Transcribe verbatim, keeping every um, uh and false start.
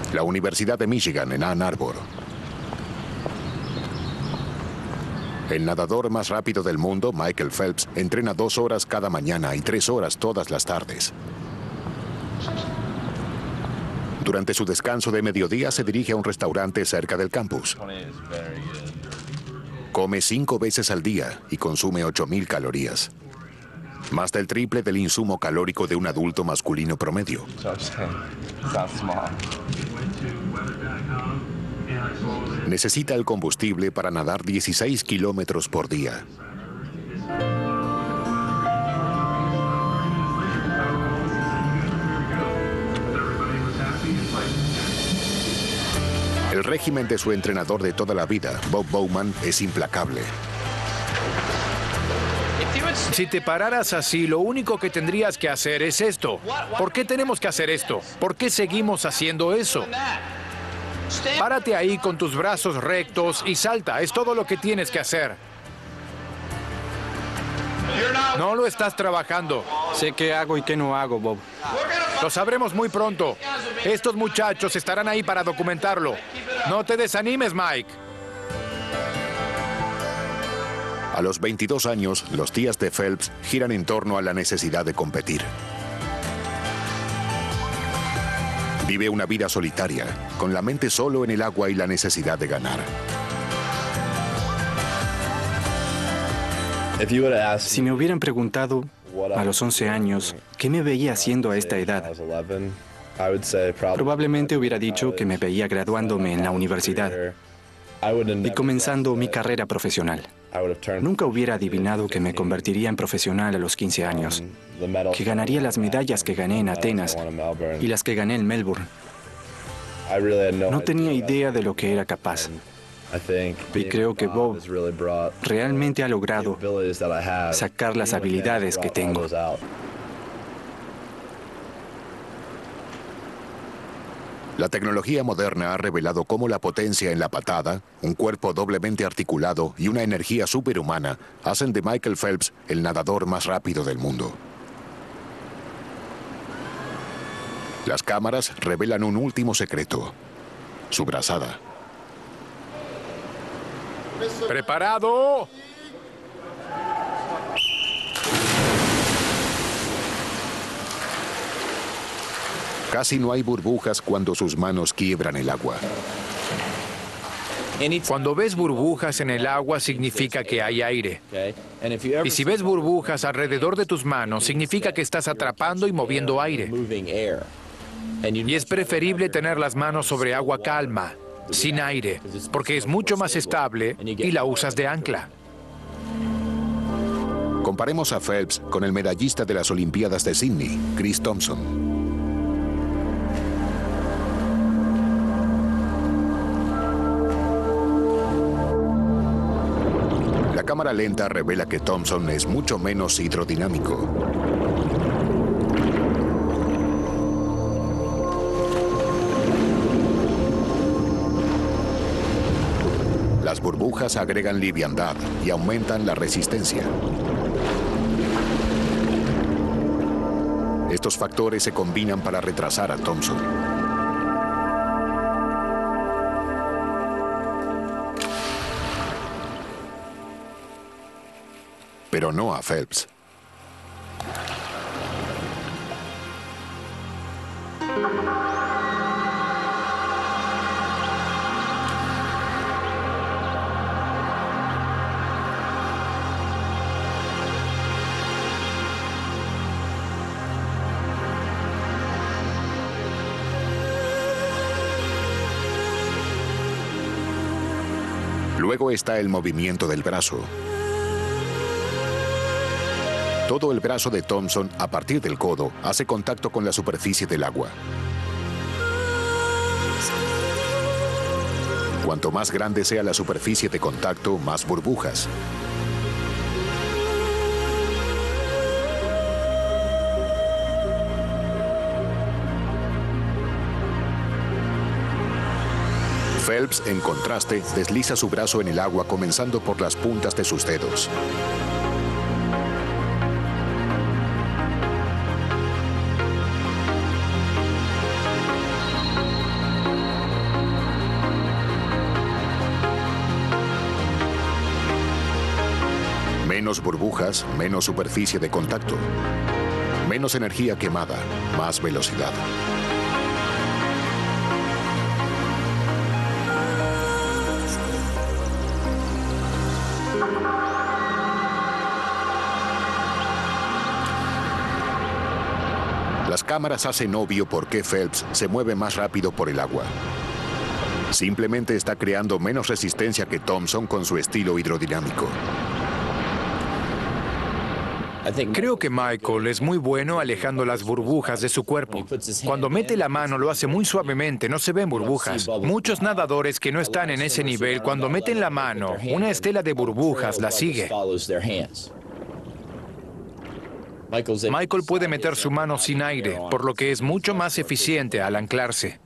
La Universidad de Michigan en Ann Arbor. El nadador más rápido del mundo, Michael Phelps, entrena dos horas cada mañana y tres horas todas las tardes. Durante su descanso de mediodía se dirige a un restaurante cerca del campus. Come cinco veces al día y consume ocho mil calorías. Más del triple del insumo calórico de un adulto masculino promedio. Necesita el combustible para nadar dieciséis kilómetros por día. El régimen de su entrenador de toda la vida, Bob Bowman, es implacable. Si te pararas así, lo único que tendrías que hacer es esto. ¿Por qué tenemos que hacer esto? ¿Por qué seguimos haciendo eso? Párate ahí con tus brazos rectos y salta. Es todo lo que tienes que hacer. No lo estás trabajando. Sé qué hago y qué no hago, Bob. Lo sabremos muy pronto. Estos muchachos estarán ahí para documentarlo. No te desanimes, Mike. A los veintidós años, los días de Phelps giran en torno a la necesidad de competir. Vive una vida solitaria, con la mente solo en el agua y la necesidad de ganar. Si me hubieran preguntado a los once años qué me veía haciendo a esta edad, probablemente hubiera dicho que me veía graduándome en la universidad y comenzando mi carrera profesional. Nunca hubiera adivinado que me convertiría en profesional a los quince años, que ganaría las medallas que gané en Atenas y las que gané en Melbourne. No tenía idea de lo que era capaz. Y creo que Bob realmente ha logrado sacar las habilidades que tengo. La tecnología moderna ha revelado cómo la potencia en la patada, un cuerpo doblemente articulado y una energía superhumana hacen de Michael Phelps el nadador más rápido del mundo. Las cámaras revelan un último secreto: su brazada. ¡Preparado! Casi no hay burbujas cuando sus manos quiebran el agua. Cuando ves burbujas en el agua, significa que hay aire. Y si ves burbujas alrededor de tus manos, significa que estás atrapando y moviendo aire. Y es preferible tener las manos sobre agua calma, sin aire, porque es mucho más estable y la usas de ancla. Comparemos a Phelps con el medallista de las Olimpiadas de Sydney, Chris Thompson. La cámara lenta revela que Thompson es mucho menos hidrodinámico. Las burbujas agregan liviandad y aumentan la resistencia. Estos factores se combinan para retrasar a Thompson. Pero no a Phelps. Luego está el movimiento del brazo. Todo el brazo de Thompson, a partir del codo, hace contacto con la superficie del agua. Cuanto más grande sea la superficie de contacto, más burbujas. Phelps, en contraste, desliza su brazo en el agua comenzando por las puntas de sus dedos. Menos burbujas, menos superficie de contacto. Menos energía quemada, más velocidad. Las cámaras hacen obvio por qué Phelps se mueve más rápido por el agua. Simplemente está creando menos resistencia que Thompson con su estilo hidrodinámico. Creo que Michael es muy bueno alejando las burbujas de su cuerpo. Cuando mete la mano lo hace muy suavemente, no se ven burbujas. Muchos nadadores que no están en ese nivel, cuando meten la mano, una estela de burbujas la sigue. Michael puede meter su mano sin aire, por lo que es mucho más eficiente al anclarse.